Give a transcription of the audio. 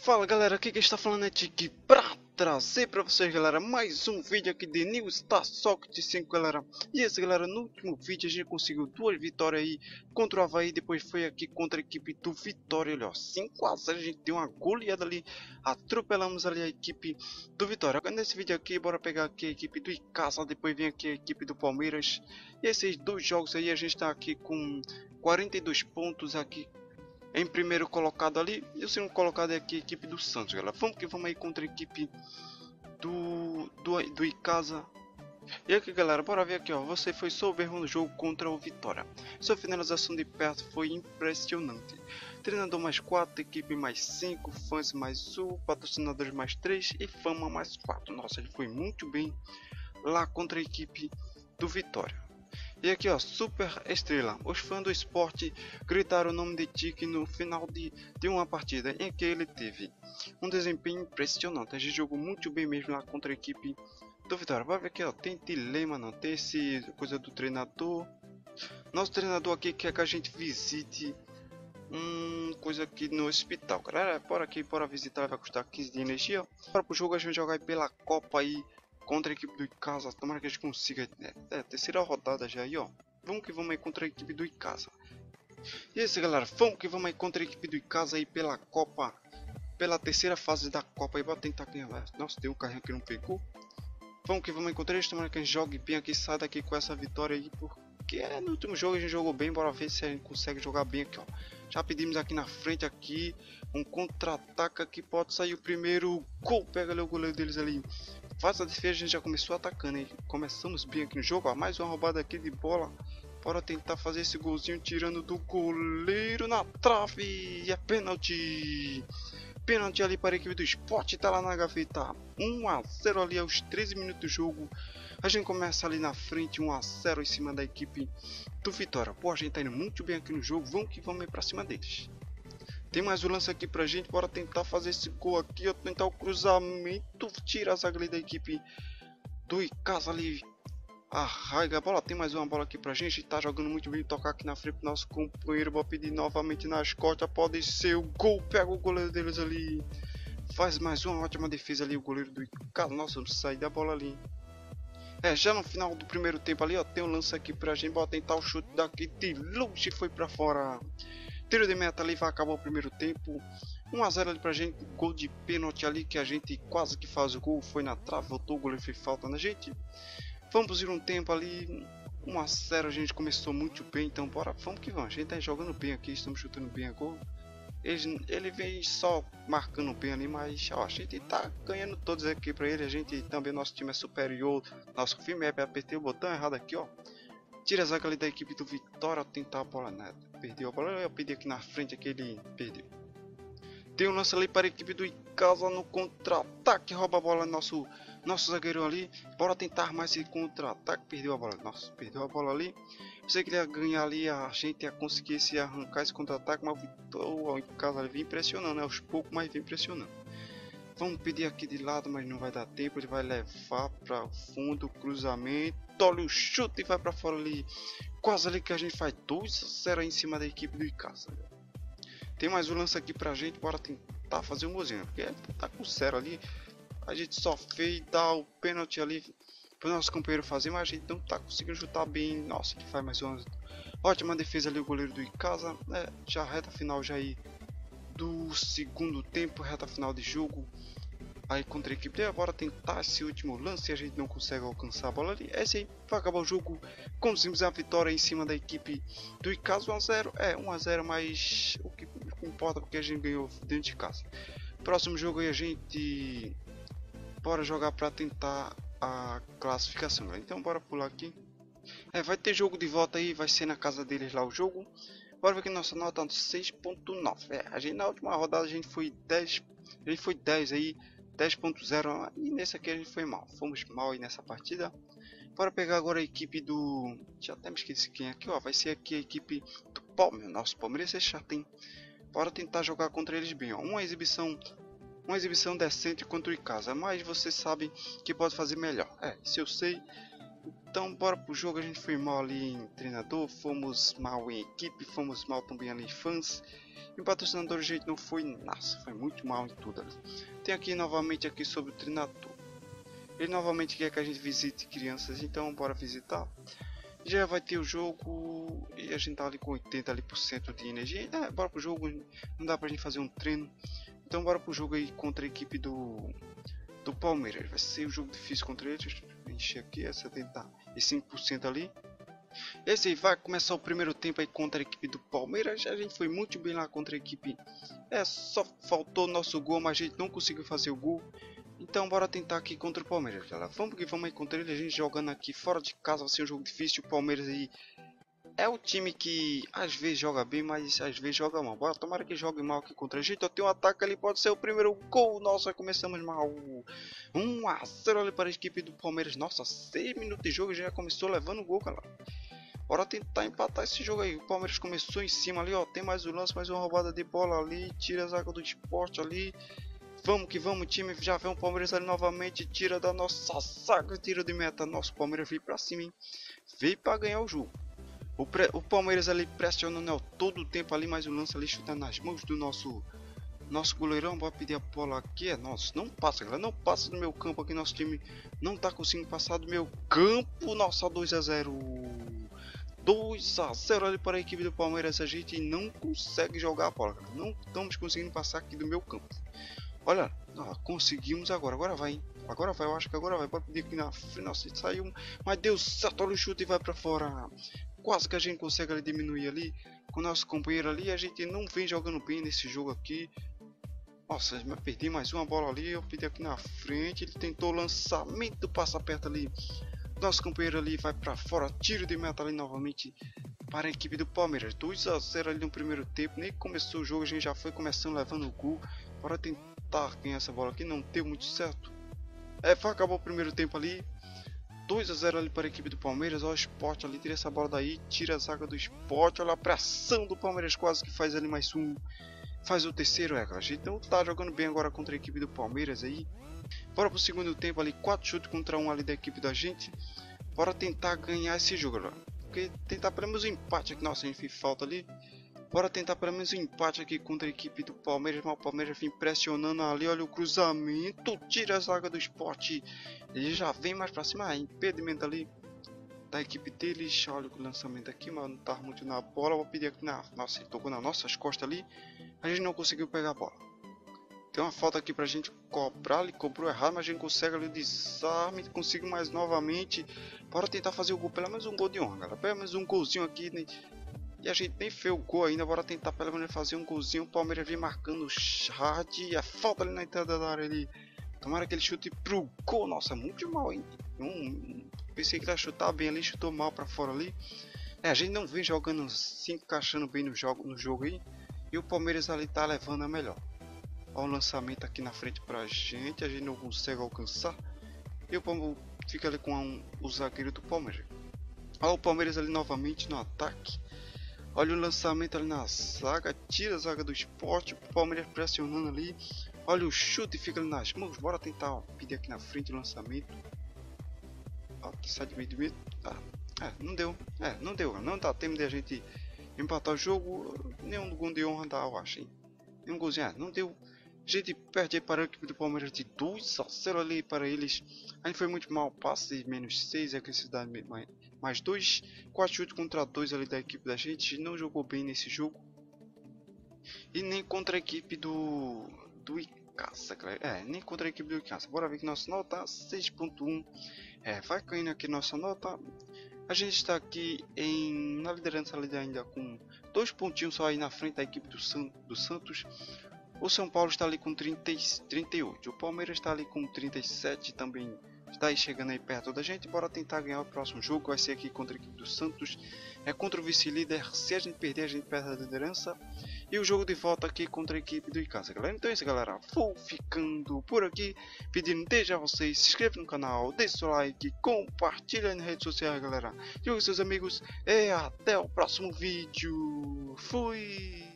Fala galera, aqui quem está falando é Tiki pra trazer pra vocês galera mais um vídeo aqui de New Star Socket 5 galera. E esse galera, no último vídeo a gente conseguiu duas vitórias aí contra o Avaí, depois foi aqui contra a equipe do Vitória, olha ó, 5 a 0, a gente deu uma goleada ali, atropelamos ali a equipe do Vitória. Agora nesse vídeo aqui, bora pegar aqui a equipe do Icasa, depois vem aqui a equipe do Palmeiras. E esses dois jogos aí a gente está aqui com 42 pontos aqui em primeiro colocado ali, e o segundo colocado é aqui a equipe do Santos, galera. Vamos que vamos aí contra a equipe do Icasa. E aqui galera, bora ver aqui ó, você foi soberbo no jogo contra o Vitória. Sua finalização de perto foi impressionante. Treinador mais 4, equipe mais 5, fãs mais 1, patrocinadores mais 3 e fama mais 4. Nossa, ele foi muito bem lá contra a equipe do Vitória. E aqui ó, super estrela, os fãs do esporte gritaram o nome de Tiki no final de uma partida em que ele teve um desempenho impressionante. A gente jogou muito bem mesmo lá contra a equipe do Vitória. Vai ver aqui ó, tem dilema não, tem esse coisa do treinador. Nosso treinador aqui quer que a gente visite coisa aqui no hospital, galera. Bora aqui, bora visitar, vai custar 15 de energia. Para pro jogo a gente jogar aí pela Copa aí contra a equipe do Icasa, tomara que a gente consiga, terceira rodada já aí ó, vamos que vamos aí contra a equipe do Icasa. E é isso galera, vamos que vamos aí contra a equipe do Icasa aí pela Copa, pela terceira fase da Copa aí, bora tentar ganhar. Nossa, tem um carrinho que não pegou. Vamos que vamos aí contra eles, tomara que a gente jogue bem aqui, sai daqui com essa vitória aí, porque no último jogo a gente jogou bem, bora ver se a gente consegue jogar bem aqui ó. Já pedimos aqui na frente aqui, um contra-ataque aqui, pode sair o primeiro gol, pega ali o goleiro deles ali. Faz a defesa, a gente já começou atacando, hein? Começamos bem aqui no jogo, ó, mais uma roubada aqui de bola. Bora tentar fazer esse golzinho tirando do goleiro na trave. E é pênalti. Pênalti ali para a equipe do Sport, tá lá na gaveta. 1 a 0 ali aos 13 minutos do jogo. A gente começa ali na frente, 1 a 0 em cima da equipe do Vitória. Pô, a gente tá indo muito bem aqui no jogo, vamos que vamos ir pra cima deles. Tem mais um lance aqui pra gente, bora tentar fazer esse gol aqui, ó, tentar o cruzamento, tira a zaga da equipe do Icasa ali, arraiga a bola, tem mais uma bola aqui pra gente, tá jogando muito bem, tocar aqui na frente pro nosso companheiro, vou pedir novamente nas costas, pode ser o gol, pega o goleiro deles ali, faz mais uma ótima defesa ali, o goleiro do Icasa, nossa, não sai da bola ali. Já no final do primeiro tempo ali, ó, tem um lance aqui pra gente, bora tentar o chute daqui de longe, foi pra fora. Tiro de meta ali, vai acabar o primeiro tempo. 1 a 0 ali pra gente, gol de pênalti ali que a gente quase que faz o gol, foi na trave, voltou, o goleiro fez falta na gente. Vamos ir um tempo ali, 1 a 0, a gente começou muito bem, então bora, vamos que vamos. A gente tá jogando bem aqui, estamos chutando bem a gol. Ele vem só marcando bem ali, mas ó, a gente tá ganhando todos aqui pra ele, a gente também, nosso time é superior, nosso filme é apertei o botão errado aqui ó. Tira a zaga ali da equipe do Vitória, tentar a bola, né? Perdeu a bola, eu pedi aqui na frente, aquele perdeu. Tem um lance ali para a equipe do Icasa no contra-ataque, rouba a bola nosso zagueiro ali. Bora tentar mais esse contra-ataque, perdeu a bola, nossa, perdeu a bola ali. Pensei que ele ia ganhar ali, a gente ia conseguir se arrancar esse contra-ataque, mas o Icasa ali vem impressionando, né? Aos poucos, mas vem impressionando. Vamos pedir aqui de lado, mas não vai dar tempo, ele vai levar para o fundo, cruzamento, olha o chute e vai para fora ali. Quase ali que a gente faz 2 a 0 em cima da equipe do Icasa. Tem mais um lance aqui pra gente, bora tentar fazer um golzinho, porque tá com 0 ali. A gente só fez dar o pênalti ali pro nosso companheiro fazer, mas a gente não tá conseguindo chutar bem. Nossa, ele faz mais uma ótima defesa ali, o goleiro do Icasa. Já reta final já aí do segundo tempo, reta final de jogo aí contra a equipe. Bora tentar esse último lance, a gente não consegue alcançar a bola ali. Esse aí vai acabar o jogo, conseguimos a vitória em cima da equipe do Icasa. 1 a 0, 1 a 0, mas o que importa porque a gente ganhou dentro de casa. Próximo jogo aí a gente bora jogar para tentar a classificação, galera. Então bora pular aqui. Vai ter jogo de volta aí, vai ser na casa deles lá o jogo. Bora ver que nossa nota 6.9. A gente na última rodada a gente foi 10, aí, 10.0, e nesse aqui a gente foi mal. Fomos mal aí nessa partida. Bora pegar agora a equipe do, já até me esqueci quem é aqui, ó, vai ser aqui a equipe do Palmeiras. Nosso Palmeiras já tem. Bora tentar jogar contra eles bem, ó. Uma exibição decente contra o Icasa, mas você sabe que pode fazer melhor. Isso eu sei. Então bora pro jogo. A gente foi mal ali em treinador, fomos mal em equipe, fomos mal também ali em fãs. Em patrocinador a gente não foi, nossa, foi muito mal em tudo ali. Tem aqui novamente aqui sobre o treinador. Ele novamente quer que a gente visite crianças, então bora visitar. Já vai ter o jogo e a gente tá ali com 80% ali de energia. Bora pro jogo, não dá pra gente fazer um treino. Então bora pro jogo aí contra a equipe do Palmeiras. Vai ser um jogo difícil contra eles. Deixa eu encher aqui, é 75% ali. Esse aí vai começar o primeiro tempo aí contra a equipe do Palmeiras. A gente foi muito bem lá contra a equipe. Só faltou nosso gol, mas a gente não conseguiu fazer o gol. Então bora tentar aqui contra o Palmeiras, galera. Vamos que vamos aí contra ele. A gente jogando aqui fora de casa vai ser um jogo difícil. O Palmeiras aí é o time que às vezes joga bem, mas às vezes joga mal. Bora, tomara que jogue mal aqui contra a gente. Eu tenho um ataque ali, pode ser o primeiro gol. Nossa, começamos mal. 1 a 0 ali para a equipe do Palmeiras. Nossa, 6 minutos de jogo já começou levando o gol, galera. Bora tentar empatar esse jogo aí. O Palmeiras começou em cima ali, ó. Tem mais um lance, mais uma roubada de bola ali. Tira a zaga do Sport ali. Vamos que vamos, time. Já vem o Palmeiras ali novamente. Tira da nossa zaga, tira de meta. Nosso Palmeiras veio pra cima, hein? Veio pra ganhar o jogo. O Palmeiras ali pressionando todo o tempo ali. Mais um lance ali, chutando nas mãos do nosso goleirão. Bora pedir a bola aqui. Nossa, não passa, galera. Não passa do meu campo aqui. Nosso time não tá conseguindo passar do meu campo. Nossa, 2 a 0. 2 a 0 ali para a equipe do Palmeiras. A gente não consegue jogar a bola, galera. Não estamos conseguindo passar aqui do meu campo. Olha, conseguimos agora. Agora vai, hein? Agora vai, eu acho que agora vai. Pode pedir aqui na frente. Nossa, saiu. Mas deu certo. Olha o chute e vai pra fora. Quase que a gente consegue ali diminuir ali com o nosso companheiro ali. A gente não vem jogando bem nesse jogo aqui. Nossa, mas perdi mais uma bola ali. Eu pedi aqui na frente. Ele tentou o lançamento. Passa perto ali. Nosso companheiro ali vai pra fora. Tiro de meta ali novamente para a equipe do Palmeiras. 2 a 0 ali no primeiro tempo. Nem começou o jogo. A gente já foi começando levando o gol. Bora tentar ganhar essa bola aqui, não deu muito certo. Acabou o primeiro tempo ali. 2 a 0 ali para a equipe do Palmeiras. Olha o Sport ali, tira essa bola daí. Tira a zaga do Sport. Olha a pressão do Palmeiras, quase que faz ali mais um. Faz o terceiro, A gente não tá jogando bem agora contra a equipe do Palmeiras aí. Bora pro segundo tempo ali, 4 chutes contra 1 ali da equipe da gente. Bora tentar ganhar esse jogo, galera. Porque tentar pelo menos um empate aqui. Nossa, a gente fez falta ali. Bora tentar pelo menos um empate aqui contra a equipe do Palmeiras. Mas o Palmeiras vem pressionando ali. Olha o cruzamento. Tira a zaga do Sport. Ele já vem mais pra cima. Impedimento ali da equipe deles. Olha o lançamento aqui. Mas não tá muito na bola. Vou pedir aqui na... Nossa, ele tocou nas nossas costas ali. A gente não conseguiu pegar a bola. Tem uma falta aqui pra gente cobrar. Ele cobrou errado. Mas a gente consegue ali o desarme. Consigo mais novamente. Bora tentar fazer o gol. Pelo menos um gol de honra, galera. Pelo menos um golzinho aqui, né? E a gente nem fez o gol ainda, bora tentar pelo menos fazer um golzinho. O Palmeiras vem marcando o hard. A falta ali na entrada da área ali. Tomara que ele chute pro gol. Nossa, muito mal, hein? Pensei que ele ia chutar bem ali, chutou mal pra fora ali. A gente não vem jogando, se encaixando bem no jogo aí. E o Palmeiras ali tá levando a melhor. Olha o lançamento aqui na frente pra gente. A gente não consegue alcançar. E o Palmeiras fica ali com o zagueiro do Palmeiras. Olha o Palmeiras ali novamente no ataque. Olha o lançamento ali na zaga, tira a zaga do Sport, o Palmeiras pressionando ali. Olha o chute, fica ali nas mãos. Bora tentar pedir aqui na frente o lançamento. Sai de meio de meio. Não deu. Não deu. Não dá tempo de a gente empatar o jogo. Nenhum gol de honra dá, eu acho, hein? Nenhum golzinho. Não deu. A gente perde aí para a equipe do Palmeiras de 2 a 0 ali para eles. A gente foi muito mal. Passe menos 6, agressividade mais 2. 4 chutes contra 2 ali da equipe da gente. Não jogou bem nesse jogo. E nem contra a equipe do Icasa, galera. Nem contra a equipe do Icasa. Bora ver que nossa nota 6.1. Vai caindo aqui nossa nota. A gente está aqui na liderança ali ainda com 2 pontinhos só aí na frente da equipe do Santos. O São Paulo está ali com 38. O Palmeiras está ali com 37 também. Está aí chegando aí perto da gente. Bora tentar ganhar o próximo jogo. Vai ser aqui contra a equipe do Santos. Contra o vice-líder. Se a gente perder, a gente perde a liderança. E o jogo de volta aqui contra a equipe do Icasa, galera. Então é isso, galera. Vou ficando por aqui. Pedindo desde a vocês, se inscreva no canal, deixe seu like, compartilha nas redes sociais, galera. Divulgue seus amigos. E até o próximo vídeo. Fui!